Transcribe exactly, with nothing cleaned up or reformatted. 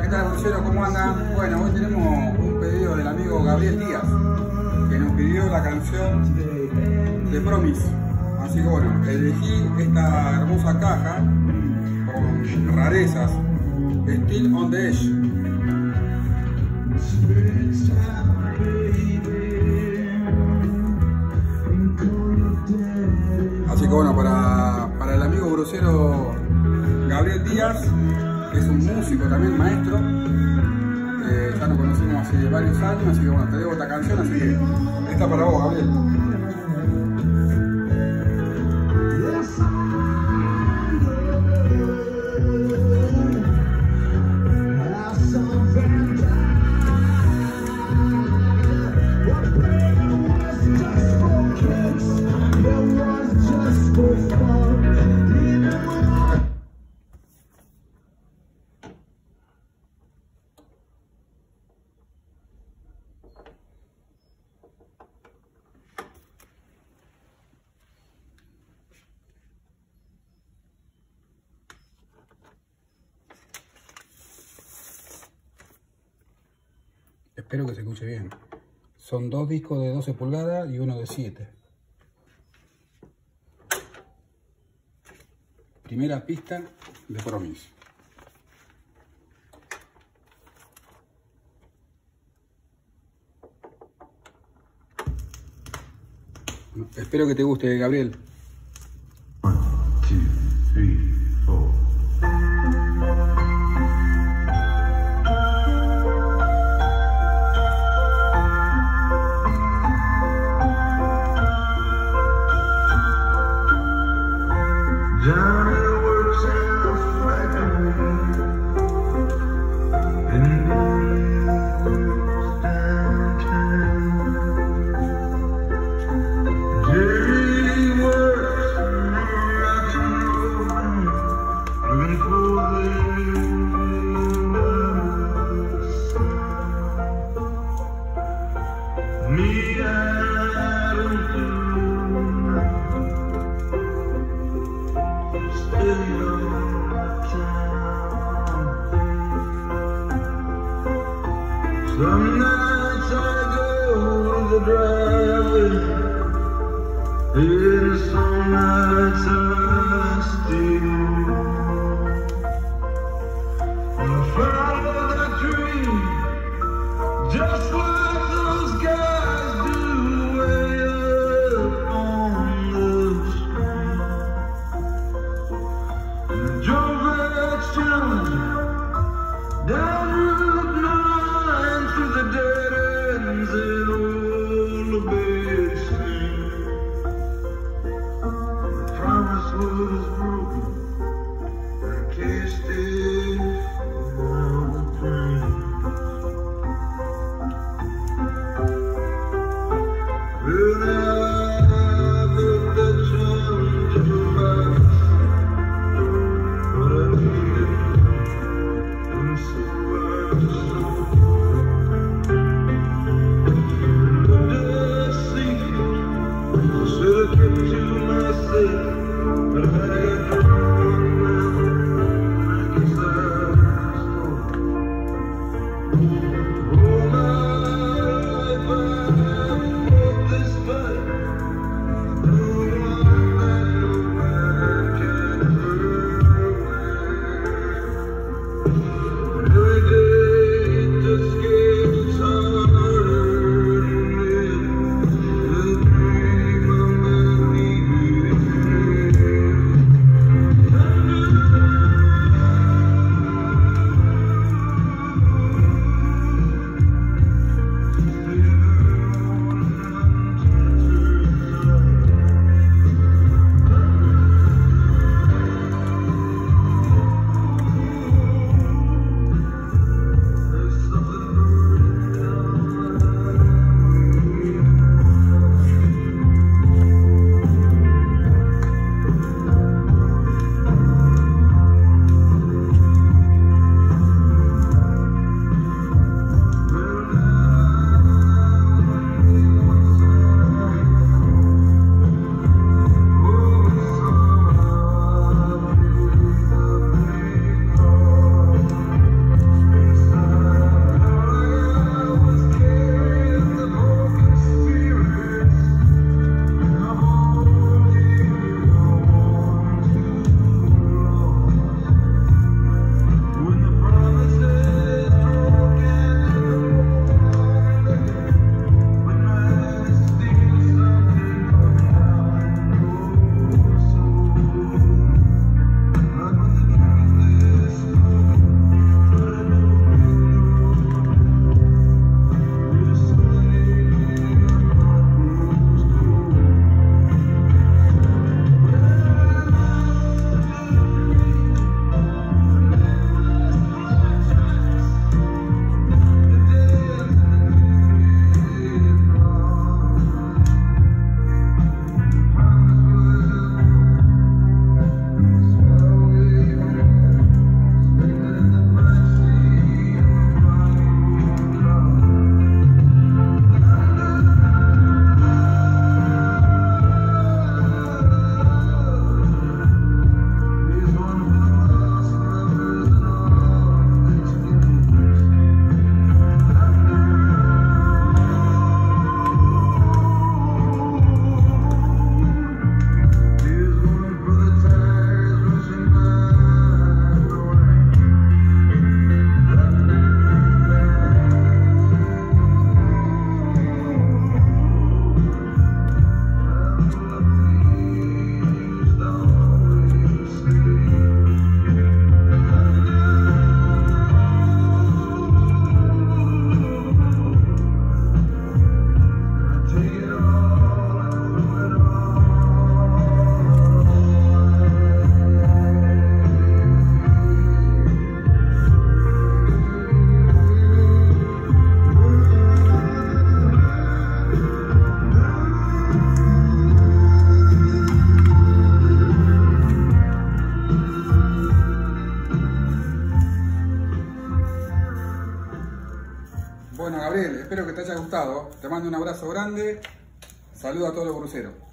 tal, Brucero? ¿Cómo andan? Bueno, hoy tenemos un pedido del amigo Gabriel Díaz, que nos pidió la canción de Promise. Así que bueno, elegí esta hermosa caja con rarezas, Still on the Edge. Así que bueno, para, para el amigo Brucero Gabriel Díaz, que es un músico también, maestro, eh, ya nos conocimos hace varios años, así que bueno, te debo esta canción, así que esta para vos, Gabriel. Espero que se escuche bien. Son dos discos de doce pulgadas y uno de siete. Primera pista de Promise. Espero que te guste, Gabriel. One, two, three, four. Johnny works in a factory in downtown. Jerry works in a rock and roll band, looking for the me, I don't do. Some nights I go to the driveway, and some nights I stay. I follow that dream, just like those guys do way up on the street. And I drove that challenge down Route nine through the dead ends and all the big street. The promise was broken, I can't stay for the pain. Well, now I got that challenge in my life, but I need it, and so I should have kept to myself, but I had to run around like it's all my life I fought this fight. No one that no man can hurt. Every day it just gets harder to live. The dream of me. Gabriel, espero que te haya gustado. Te mando un abrazo grande. Saludo a todos los cruceros.